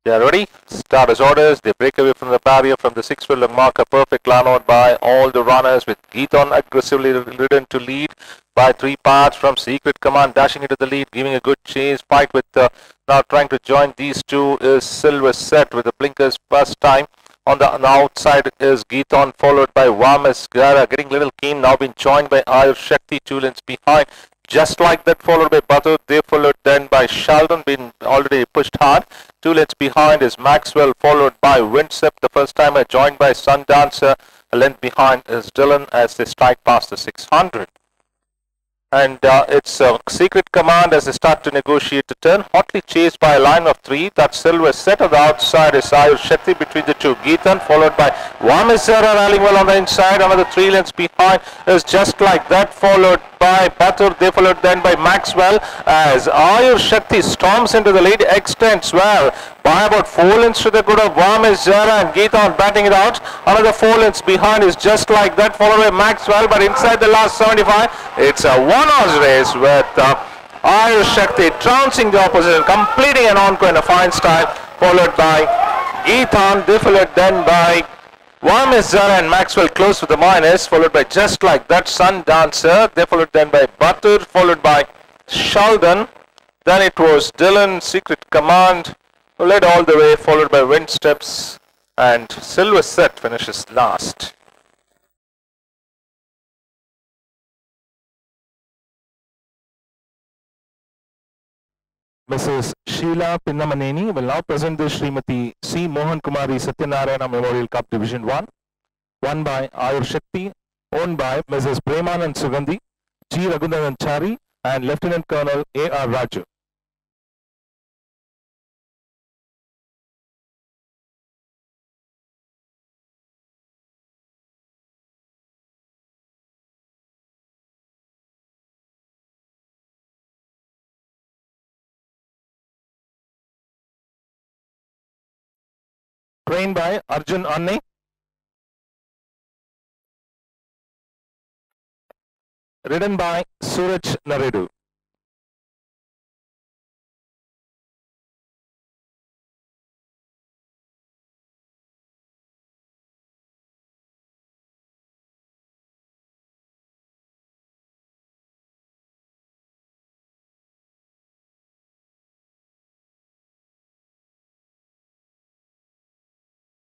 They are ready. Start as orders. They break away from the barrier from the 6 furlong mark. A perfect line out by all the runners with Geeton aggressively ridden to lead by 3 parts from Secret Command dashing into the lead, giving a good chase fight with now trying to join these two is Silver Set with the blinkers first time. On the outside is Geeton, followed by Vamas Gara, getting a little keen, now being joined by Ayur Shakti, 2 lengths behind. Just like that, followed by Batu. They followed then by Sheldon, been already pushed hard. 2 lengths behind is Maxwell, followed by Windsep, the first timer, joined by Sundancer. A length behind is Dylan as they strike past the 600. And it's Secret Command as they start to negotiate the turn. Hotly chased by a line of 3. That Silver Set on the outside is Ayur Shakti between the two. Geetan followed by Vamisera rallying well on the inside. Another 3 lengths behind is Just Like That, followed by Batur. They followed then by Maxwell as Ayur Shakti storms into the lead, extends well by about 4 lengths to the good of Vamisera, and Geetan batting it out. Another 4 lengths behind is Just Like That, followed by Maxwell, but inside the last 75, it's a one-horse race with Ayur Shakti trouncing the opposition, completing an encore in a fine style, followed by Geetan. They followed then by Vamisera and Maxwell close with the minus, followed by Just Like That, Sundancer. They followed then by Batur, followed by Sheldon. Then it was Dylan, Secret Command, who led all the way, followed by Windsteps, and Silver Set finishes last. Mrs. Sheila Pinnamaneni will now present the Srimati C. Mohan Kumari Satyanarayana Memorial Cup Division 1, won by Ayur Shakti, owned by Mrs. Premanand Sugandhi, G. Raghunandan Chari, and Lieutenant Colonel A.R. Raju. Trained by Arjun Anne. Ridden by Suraj Narredu.